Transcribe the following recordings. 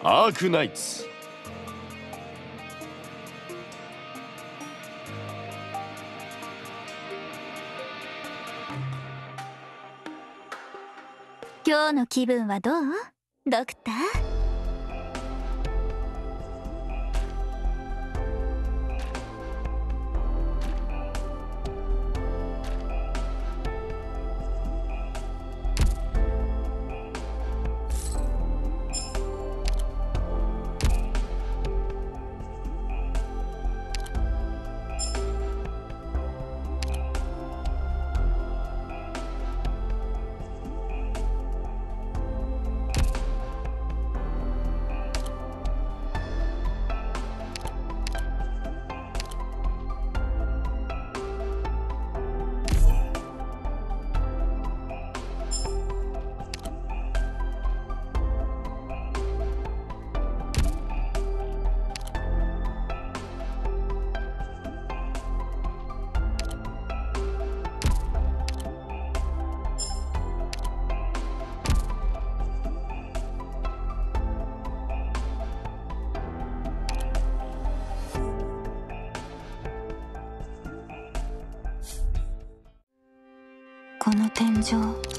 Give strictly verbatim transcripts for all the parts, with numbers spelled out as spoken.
アークナイツ。 今日の気分はどう？ドクター。 この天井、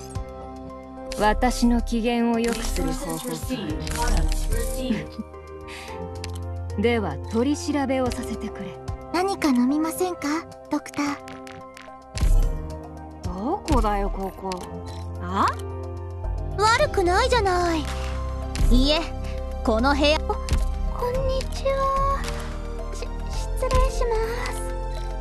私の機嫌を良くする方法では取り調べをさせてくれ。 何か飲みませんか、ドクター。 どこだよここ。あ？ 悪くないじゃない。いいえ、この部屋。こんにちは。し失礼します。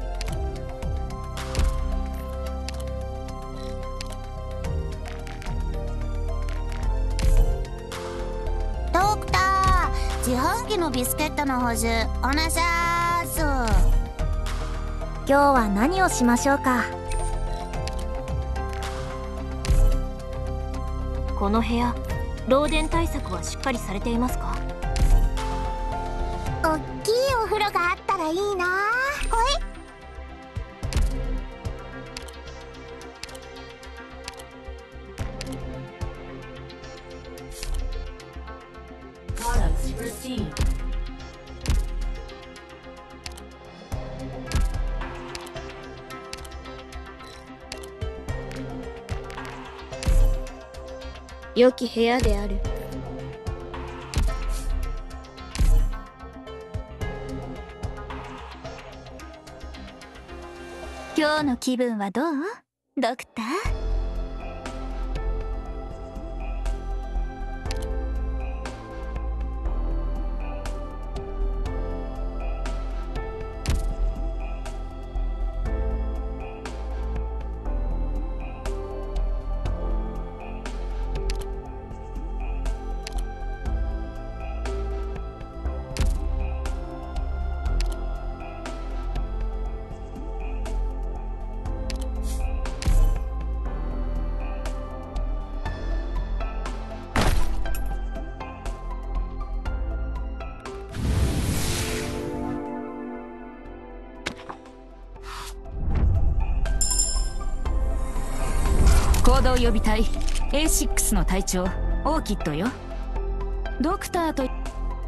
ドクター、自販機のビスケットの補充お願いします。 今日は何をしましょうか。 この部屋、漏電対策はしっかりされていますか？ おっきいお風呂があったらいいな。ほい。 良き部屋である。 今日の気分はどう？ドクター。 行動予備隊 エーシックス の隊長オーキッドよ。ドクターと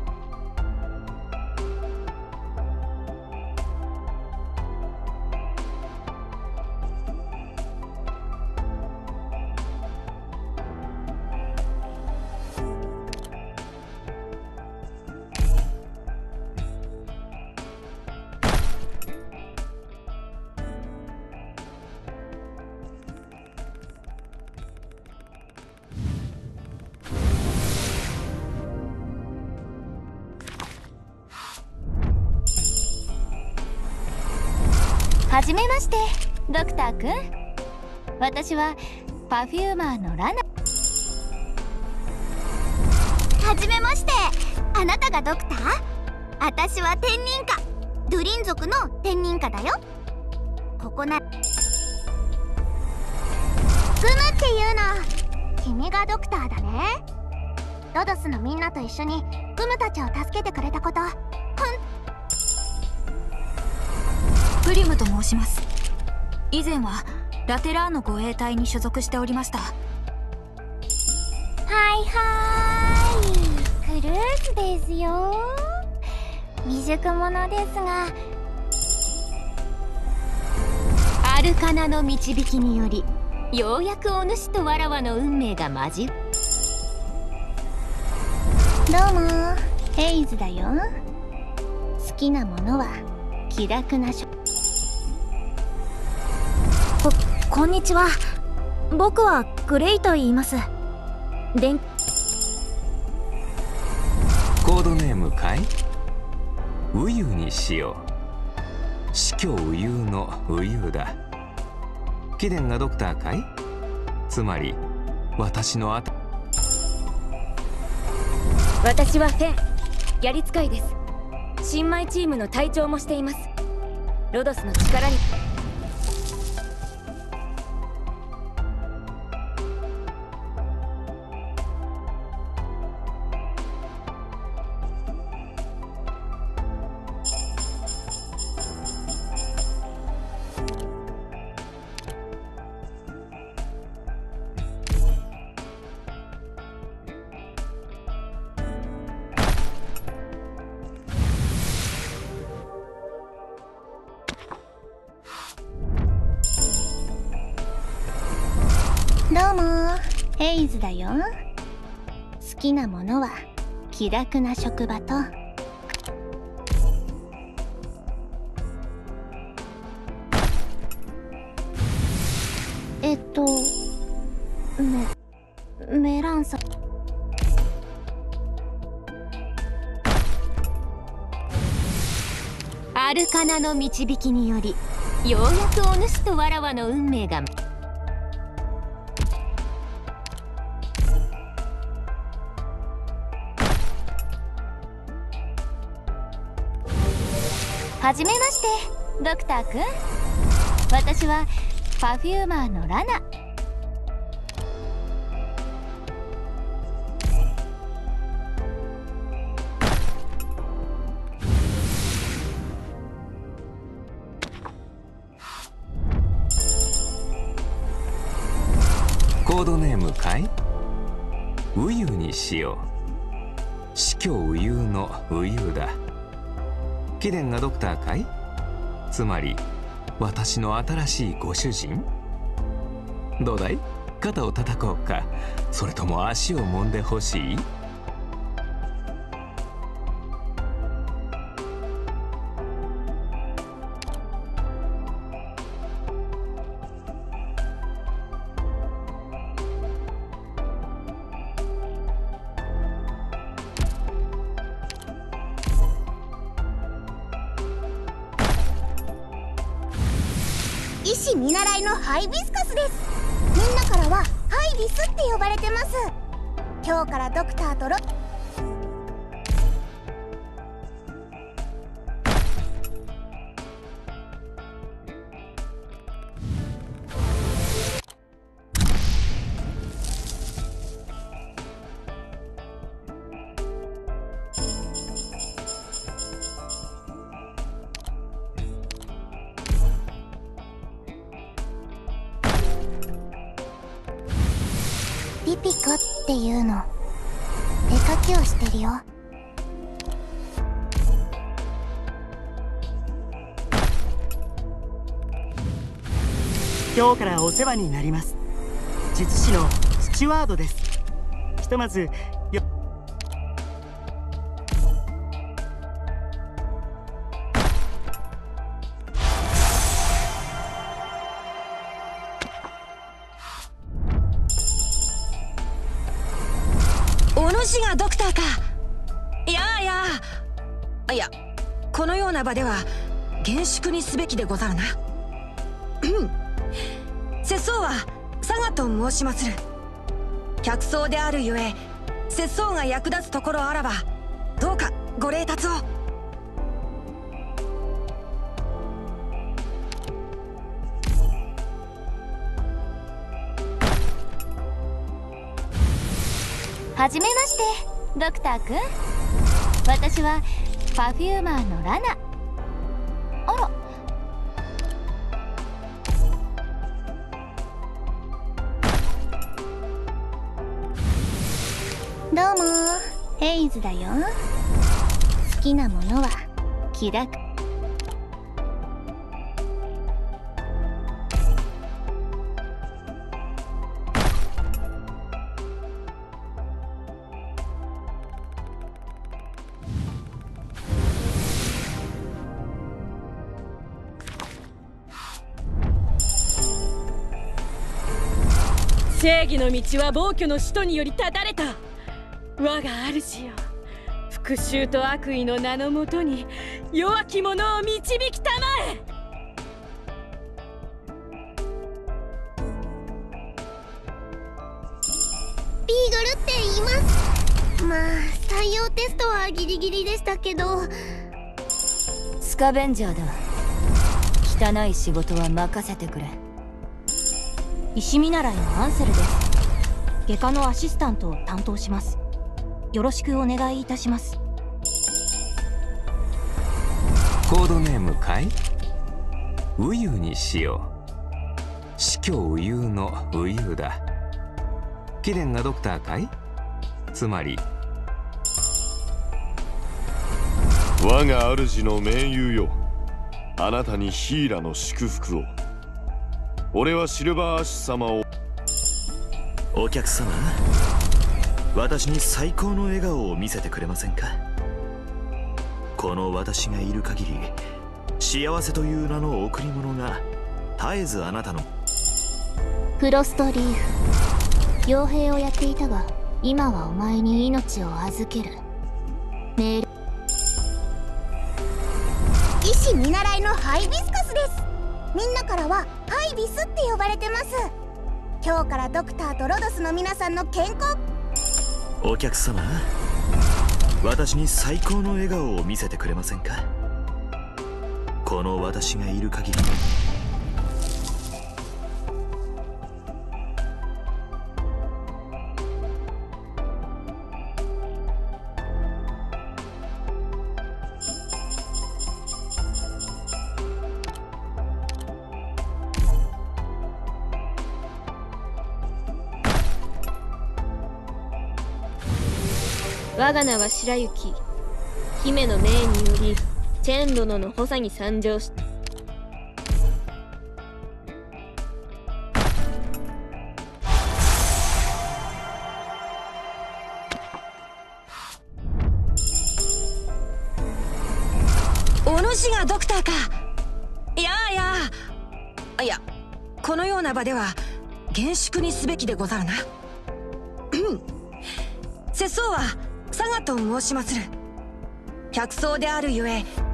はじめまして、ドクターくん。私はパフューマーのラナ。 はじめまして。あなたがドクター？私は天人家、ドゥリン族の天人家だよ。ここなグムっていうの。君がドクターだね。ロドスのみんなと一緒にグムたちを助けてくれたこと、ほんプリムと申します。以前はラテラーノ護衛隊に所属しておりました。 はいはーい、クルーズ熟者ですが、 アルカナの導きによりようやくお主とわらわの運命が交わる。 どうもヘイズだよ。好きなものは気楽なしょ。 ここんにちは。僕はグレイと言います。電コードネームかい？ウユにしよう。死去ウユのウユだ。貴殿がドクターかい？つまり私のあた私はフェン、やり使いです。新米チームの隊長もしています。ロドスの力に。 どうもヘイズだよ。好きなものは気楽な職場とえっとメメランサ。 アルカナの導きによりようやくお主とわらわの運命が。 はじめましてドクターくん。私はパフューマーのラナ。 コードネームかい？ウユにしよう。死去ウユのウユだ。貴殿がドクターかい？つまり私の新しいご主人？どうだい？肩を叩こうか、それとも足を揉んでほしい？ 医師見習いのハイビスカスです。みんなからはハイビスって呼ばれてます。今日からドクターとロピピコっていうの。絵描きをしてるよ。 今日からお世話になります。術師のスチュワードです。ひとまずよお主がドクターか。いやいやいや、このような場では厳粛にすべきでござるな。節操は佐賀と申しまする。客層であるゆえ節操が役立つところあらばどうかご礼達を。 はじめましてドクターくん。私はパフューマーのラナ。あら、どうもヘイズだよ。好きなものは気楽。 正義の道は暴挙の使徒により断たれた。我が主よ、復讐と悪意の名のもとに弱き者を導きたまえ。 ビーグルって言います。まあ採用テストはギリギリでしたけど。 スカベンジャーだ。汚い仕事は任せてくれ。 石見習いのアンセルです。外科のアシスタントを担当します。よろしくお願いいたします。 コードネームかい？ウユにしよう。死去ウユのウユだ。貴殿がドクターかい？つまり我が主の盟友よ、あなたにヒーラの祝福を。俺はシルバーアッシュ様を。 お客様、私に最高の笑顔を見せてくれませんか？この私がいる限り、幸せという名の贈り物が絶えずあなたの。 フロストリーフ、傭兵をやっていたが今はお前に命を預ける。メール。 医師見習いのハイビスカスです。みんなからはハイビスって呼ばれてます。今日からドクターとロドスの皆さんの健康。 お客様、私に最高の笑顔を見せてくれませんか？この私がいる限り。 我が名は白雪。姫の命によりチェン殿の補佐に参上した。 お主がドクターか。いやいやいや、このような場では厳粛にすべきでござるな。節操は佐賀と申しまする。客層であるゆえ